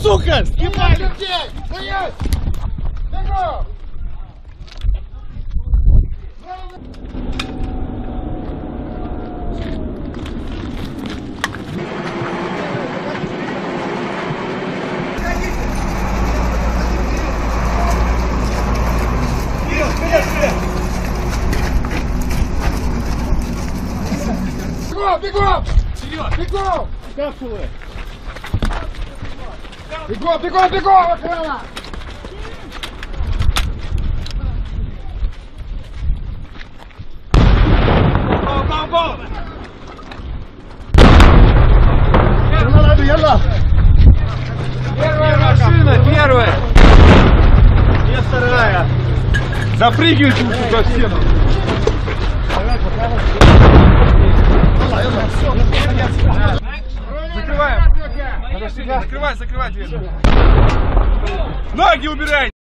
сука! Снимай людей! Стоять! Бегом! Бегом! Бегом! Капсулы! Бегом, бегом, бегом! Охрана! Бом! Ялла! Первая машина, первая! И вторая! Запрыгивайте сюда в стену! Закрываем! Закрывай дверь! Ноги убирай!